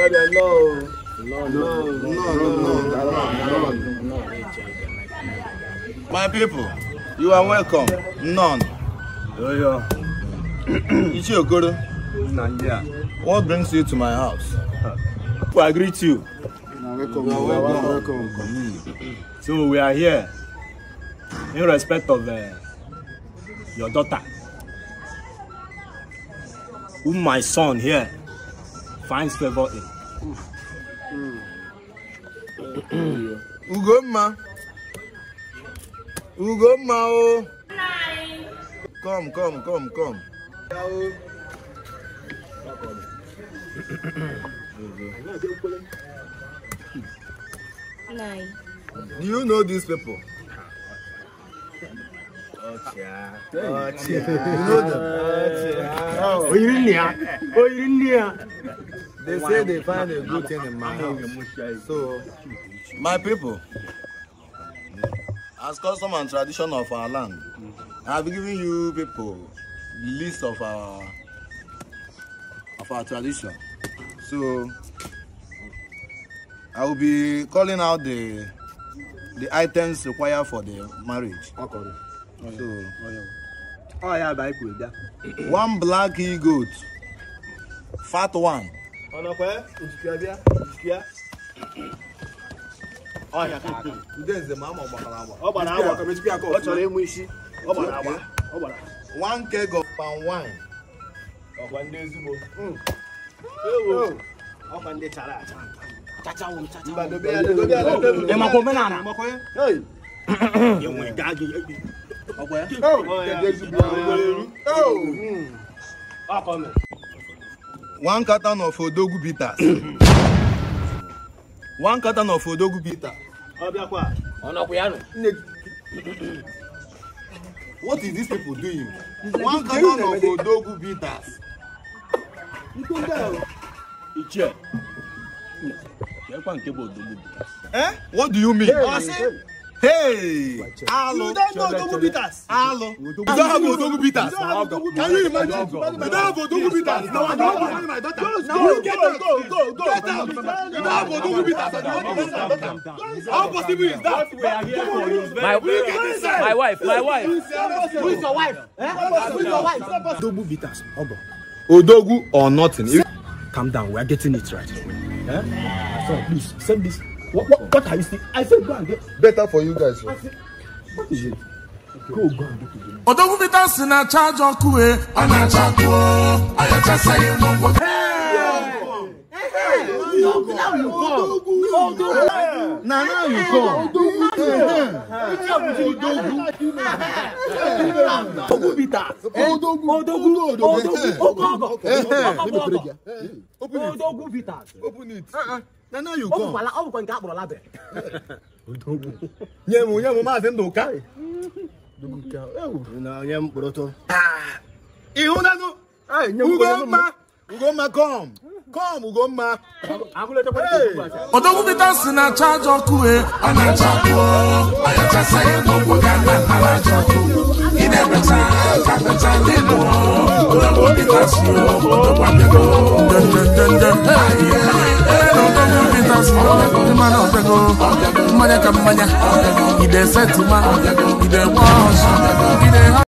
My people, you are welcome. None. What brings you to my house? I greet you. Welcome. So we are here in respect of your daughter, whom my son here finds favor in. Ugoma, oh. Come. Do you know these people? You know them? They say they find a good thing in my house. So, my people, as custom and tradition of our land, I've given you people the list of our tradition. So, I will be calling out the items required for the marriage. So, one black he-goat, fat one. One keg of palm wine. One carton of Odogwu bitters. One carton of Odogwu bitters. What is these people doing? One carton of Odogwu bitters. What do you mean? Hey! Hello. You don't know Odogwu bitters. Hello. You don't have Odogwu bitters. Can you imagine? You don't have Odogwu bitters. No, I don't want my daughter. No, get out. Go. Get out. You don't have Odogwu bitters. How possible is that? My wife. Who is your wife? Who is your wife? Odogwu bitters. Odogwu or nothing. Calm down, we are getting it right. So please send this. What are you saying? I said go and get. Better for you guys. What is it? Go and get it. Odogwu bitters na charge okuwe. Ana chako. Aya chasa yemo. Now you come. Now you come. Odogwu bitters. Odogwu bitters. Open it. Now you come. Nyemu maazị Nduka. Ugoma, come, Ugoma. Odogwu bitters na charge okuwe. Ana chako. Aya chasa yemo. Ana chako. Inebeta. Kapeta lino. Odogwu bitters yo. Odogwu bitters. Manya kamanya. Ide setima. Ide wash. Ide